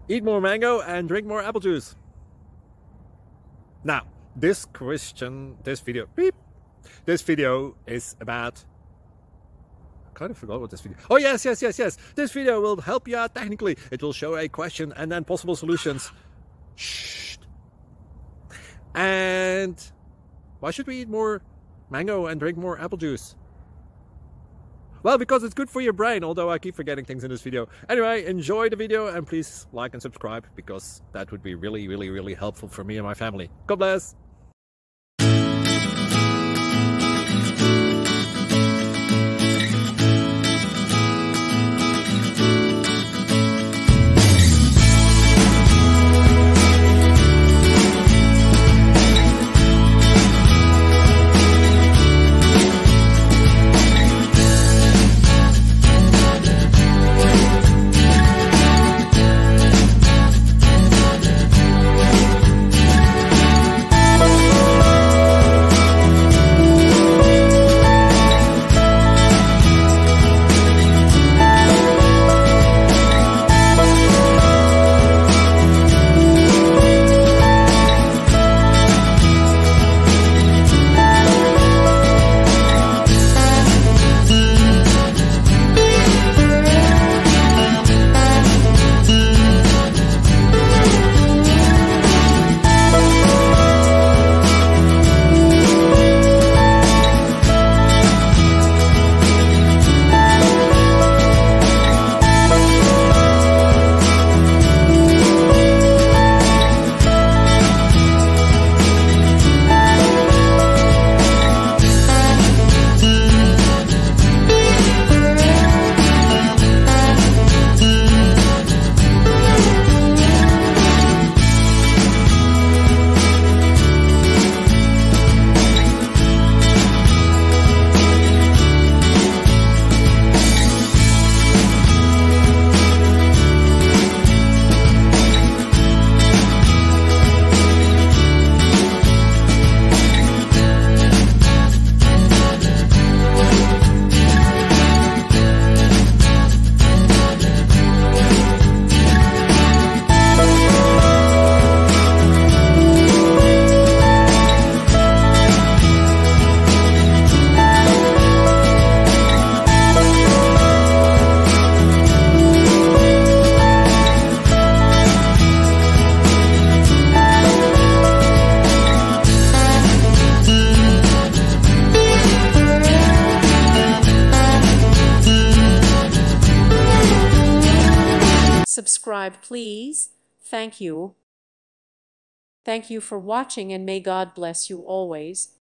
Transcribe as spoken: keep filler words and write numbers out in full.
Eat more mango and drink more apple juice. Now, this question, this video, beep, this video is about, I kind of forgot what this video, oh yes, yes, yes, yes, this video will help you out technically. It will show a question and then possible solutions. Shh. And why should we eat more mango and drink more apple juice? Well, because it's good for your brain, although I keep forgetting things in this video. Anyway, enjoy the video and please like and subscribe, because that would be really, really, really helpful for me and my family. God bless! Subscribe, please. Thank you. Thank you for watching, and may God bless you always.